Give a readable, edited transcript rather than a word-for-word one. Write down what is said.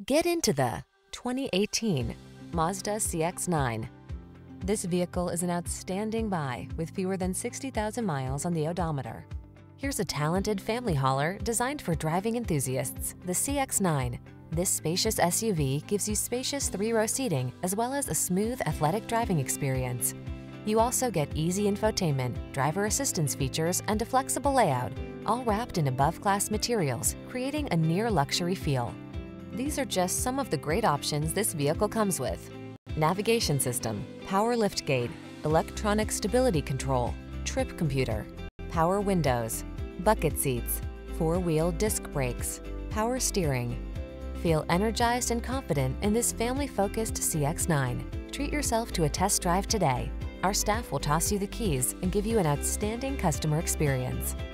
Get into the 2018 Mazda CX-9. This vehicle is an outstanding buy with fewer than 60,000 miles on the odometer. Here's a talented family hauler designed for driving enthusiasts, the CX-9. This spacious SUV gives you spacious three-row seating as well as a smooth, athletic driving experience. You also get easy infotainment, driver assistance features, and a flexible layout, all wrapped in above-class materials, creating a near-luxury feel. These are just some of the great options this vehicle comes with: navigation system, power liftgate, electronic stability control, trip computer, power windows, bucket seats, four-wheel disc brakes, power steering. Feel energized and confident in this family-focused CX-9. Treat yourself to a test drive today. Our staff will toss you the keys and give you an outstanding customer experience.